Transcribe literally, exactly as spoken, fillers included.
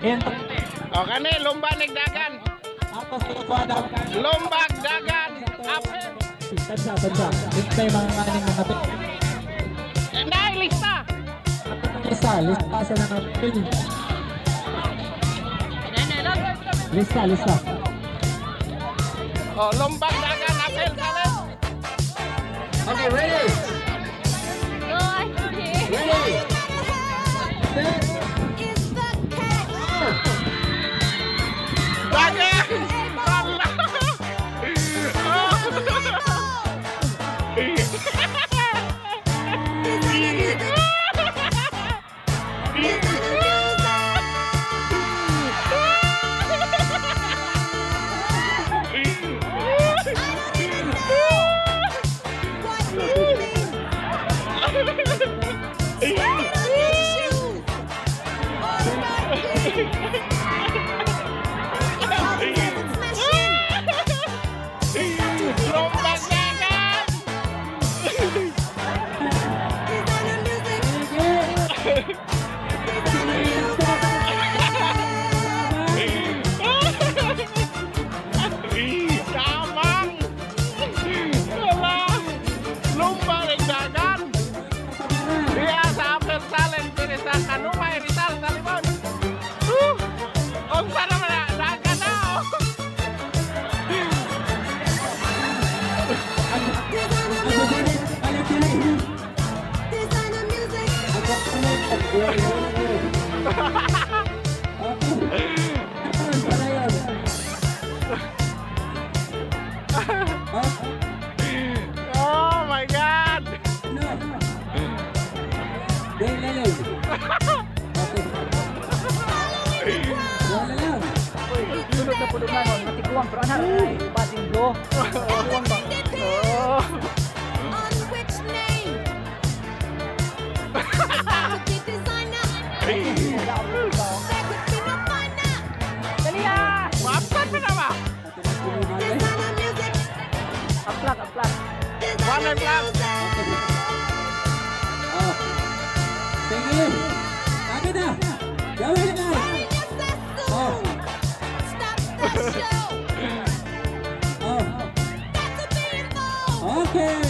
Ento. O kani, lumbag nagdagan. Ako sa kuwada. Lumbag dagan. Apel. Tansa, tansa. Hintay mga kaning mga pil. Eh, naay lista. Lista, lista sa mga pil. Lista, lista. O, lumbag dagan. Apel, salen. Okay, ready? Ready? Set. Dagan. Wala. Lumbag dagan. Kamang. Wala. Lumbag nagdagan. Diya sa Apel Salen, diri sa Kanumay, Rizal, Talibon. Uh, Ang sana na, dagan na, oh. Oh my God! Sunod na po doon na, matiguang, pero ano, ay bating blow. Matiguang ba? Oh. Dali ah! Maafkan mo na ba? Upload, upload. One and one. Oh. Sige. Agad na. Gawin na. Oh. Oh. Okay.